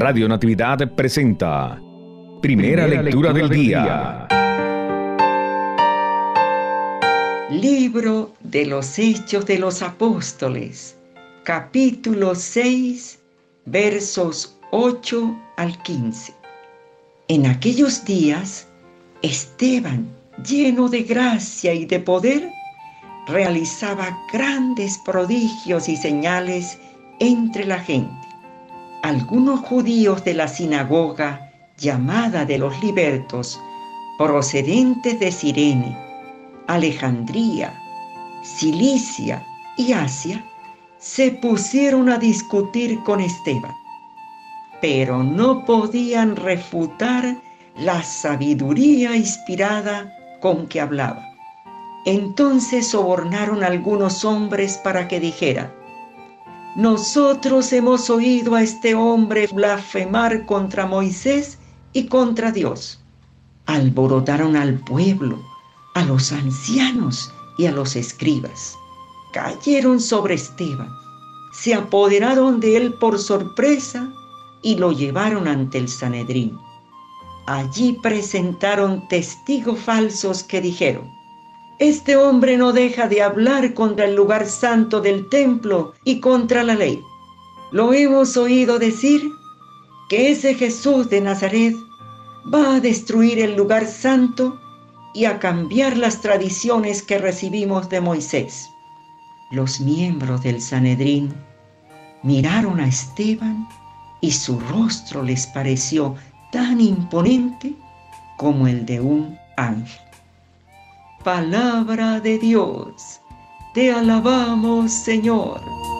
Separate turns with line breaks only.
Radio Natividad presenta Primera Lectura del Día.
Libro de los Hechos de los Apóstoles, capítulo 6, versos 8 al 15. En aquellos días, Esteban, lleno de gracia y de poder, realizaba grandes prodigios y señales entre la gente. Algunos judíos de la sinagoga llamada de los libertos, procedentes de Cirene, Alejandría, Cilicia y Asia, se pusieron a discutir con Esteban, pero no podían refutar la sabiduría inspirada con que hablaba. Entonces sobornaron a algunos hombres para que dijeran: nosotros hemos oído a este hombre blasfemar contra Moisés y contra Dios. Alborotaron al pueblo, a los ancianos y a los escribas. Cayeron sobre Esteban, se apoderaron de él por sorpresa y lo llevaron ante el Sanedrín. Allí presentaron testigos falsos que dijeron: este hombre no deja de hablar contra el lugar santo del templo y contra la ley. Lo hemos oído decir que ese Jesús de Nazaret va a destruir el lugar santo y a cambiar las tradiciones que recibimos de Moisés. Los miembros del Sanedrín miraron a Esteban y su rostro les pareció tan imponente como el de un ángel. Palabra de Dios, te alabamos, Señor.